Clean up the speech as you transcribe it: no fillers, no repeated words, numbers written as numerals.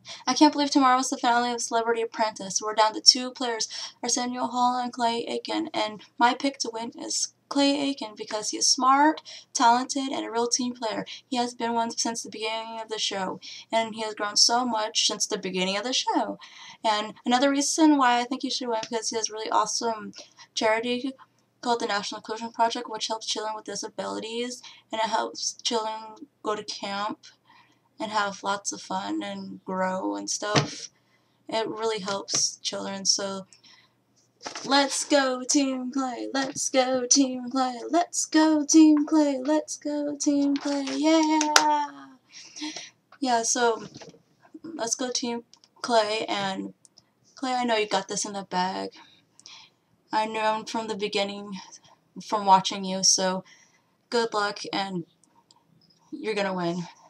I can't believe tomorrow's the finale of Celebrity Apprentice. We're down to 2 players, Arsenio Hall and Clay Aiken, and my pick to win is Clay Aiken because he is smart, talented, and a real team player. He has been one since the beginning of the show, and he has grown so much since the beginning of the show. And another reason why I think he should win because he has really awesome charity called the National Inclusion Project, which helps children with disabilities, and it helps children go to camp and have lots of fun and grow and stuff. It really helps children. So let's go Team Clay, let's go Team Clay, let's go Team Clay, let's go Team Clay, yeah! Yeah, so let's go Team Clay, and Clay, I know you got this in the bag. I knew from the beginning from watching you, so good luck and you're gonna win.